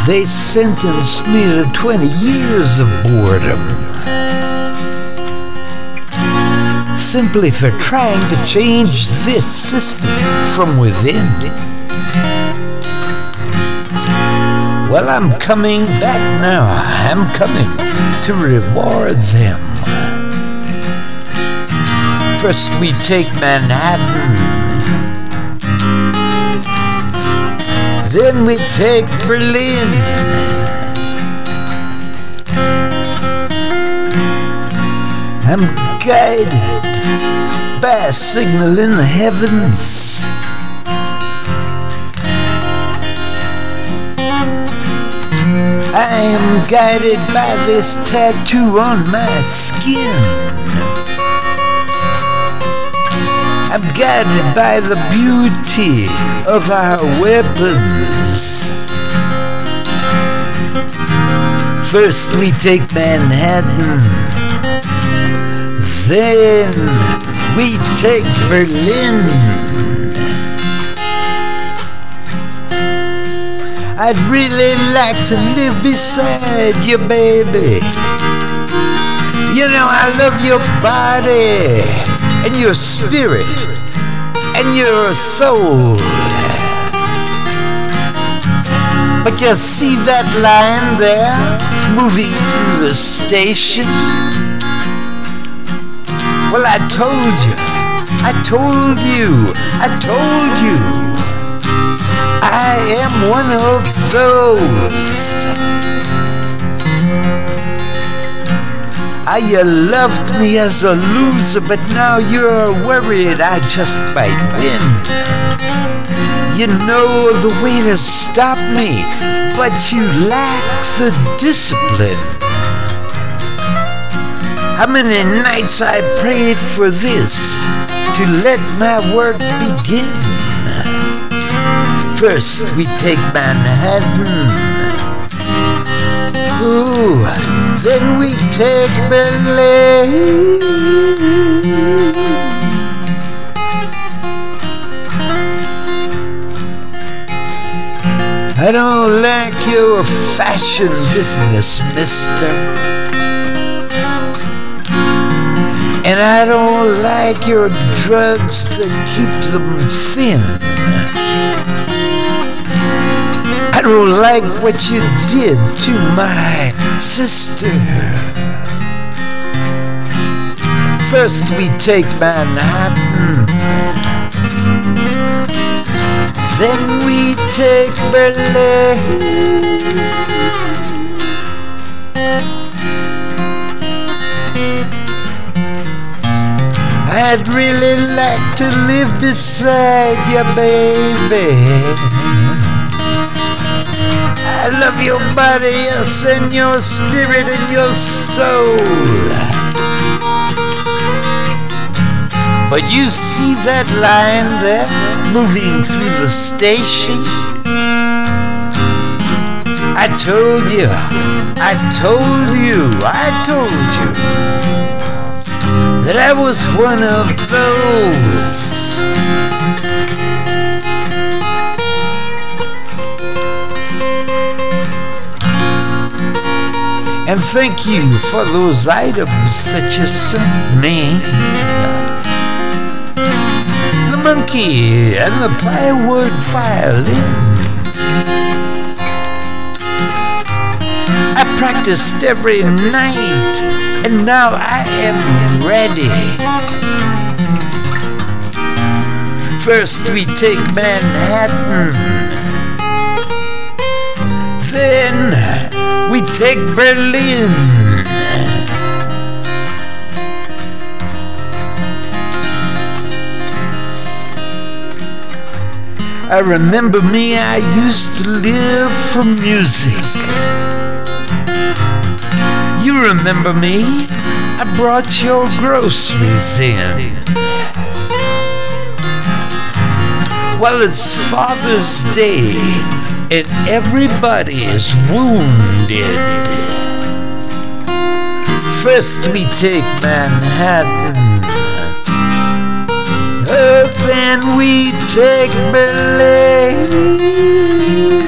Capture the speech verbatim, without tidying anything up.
they sentenced me to twenty years of boredom, simply for trying to change this system from within. Well, I'm coming back now. I'm coming to reward them. First we take Manhattan, then we take Berlin. I'm guided by a signal in the heavens. I am guided by this tattoo on my skin. I'm guided by the beauty of our weapons. First we take Manhattan, then we take Berlin. I'd really like to live beside you, baby. You know, I love your body and your spirit and your soul. But you see that line there moving through the station? Well, I told you, I told you, I told you, I am one of those. Ah, you loved me as a loser, but now you're worried I just might win. You know the way to stop me, but you lack the discipline. How many nights I prayed for this, to let my work begin. First we take Manhattan, ooh, then we take Berlin. I don't like your fashion business, mister, and I don't like your drugs that keep them thin. I don't like what you did to my sister. First we take Manhattan, then we take Berlin. I'd really like to live beside you, baby. I love your body, yes, and your spirit and your soul. But you see that line there, moving through the station? I told you, I told you, I told you that I was one of those. And thank you for those items that you sent me. The monkey and the plywood violin. I practiced every night, and now I am ready. First we take Manhattan, then we take Berlin. I remember me, I used to live for music. You remember me? I brought your groceries in. Well, it's Father's Day, and everybody is wounded. First we take Manhattan, uh, then we take Berlin.